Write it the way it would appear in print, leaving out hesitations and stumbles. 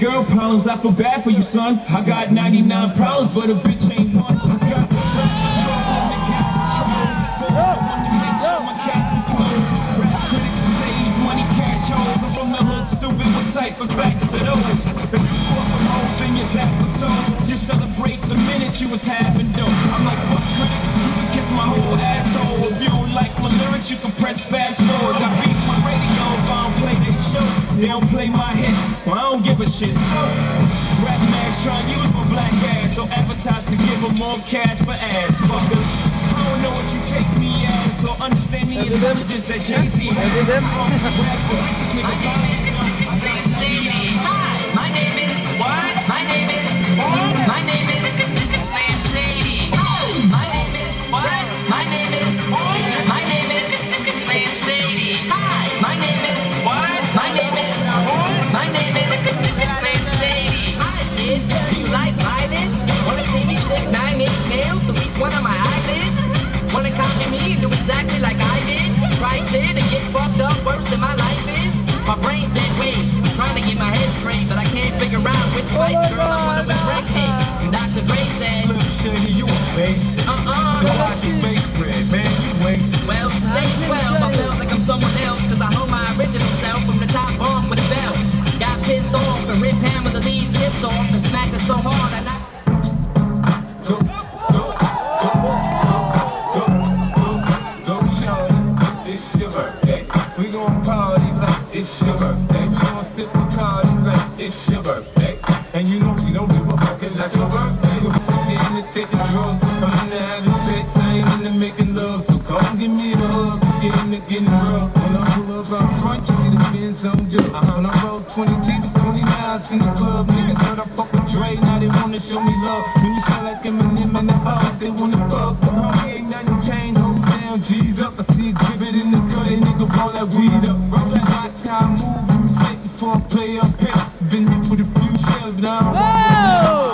Girl problems, I feel bad for you, son. I got 99 problems, but a bitch ain't one. I got control in the cat control. I want to make sure my casket's closed. Rap critics say he's money cash holes. I'm from the hood, stupid. What type of facts are those? If you fuck with hoes in your zap with toes, just celebrate the minute you was having dope. I'm like, fuck critics, you can kiss my whole asshole. If you don't like my lyrics, you can press fast forward. I beat my radio if I don't play they show. They don't play my hits, well, I don't give a shit. So, rap mags trying to use my black ass so advertisers can give them more cash for ads. Fuckers, I don't know what you take me as, so understand the intelligence that Jay-Z has. Hi, my name is what? My name is my name is Slam Shady. My name is what? My name is my name is Slam Shady. Hi, my name is what? My name is my name is Slam Shady. Hi kids, do you like violence? Wanna see me stick 9-inch nails to each one of my eyelids? Wanna copy me and do exactly like I did? Try sit and get fucked up worse than my life is? My brain's dead weight, trying to get my head straight, but I can't figure out which Spice Girl I wanna impregnate. And Dr. Dre said, Slim Shady, you a face. So watch your face red, man, you waste. Well, say 12, I felt like I'm someone else, cause I hold my original self from the top off with a belt. Got pissed off and ripped Hammer the Lee's tips off and smacked it so hard and It's your birthday. We gon' party like it's your birthday. We gon' sip a party like it's your birthday. And you know we don't give a fuck, it's not your birthday. We're in the taking drugs, I'm in the having sex, I ain't into making love. So come give me a hug, get in the getting rough. When I pull up out front, you see the Benz on dip. When I roll 20 deep, it's 29s in the club. Niggas heard I fuck with Dre, now they wanna show me love. When you sound like Eminem and the O's, they wanna fuck. Homie, ain't nothing changed, hold down, G's up. I see exhibit in the cut, that nigga roll that weed up. Watch how I move, I'm mistaken for a play up here. Been hit with a few shells, but I don't want to